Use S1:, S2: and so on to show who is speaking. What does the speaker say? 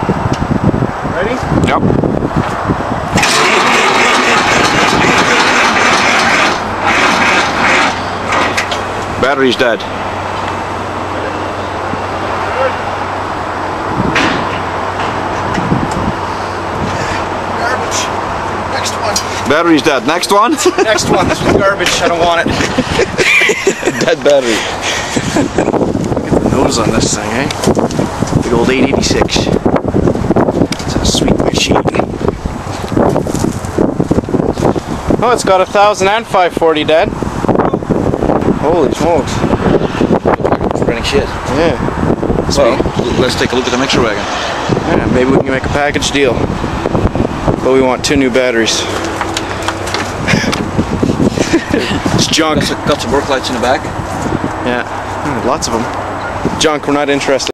S1: Ready?
S2: Yep. Battery's dead.
S1: Garbage. Next one.
S2: Battery's dead. Next one?
S1: Next one. This was garbage. I don't want it.
S2: Dead battery.
S1: Get the nose on this thing, eh? Big old 886. It's a sweet machine. Oh, it's got 1,000 and 540 dead. Holy smokes.
S2: It's running shit.
S1: Yeah.
S2: Well, let's take a look at the mixer wagon.
S1: Yeah, maybe we can make a package deal. But we want 2 new batteries. It's junk.
S2: Got some work lights in the back.
S1: Yeah, lots of them. Junk, we're not interested.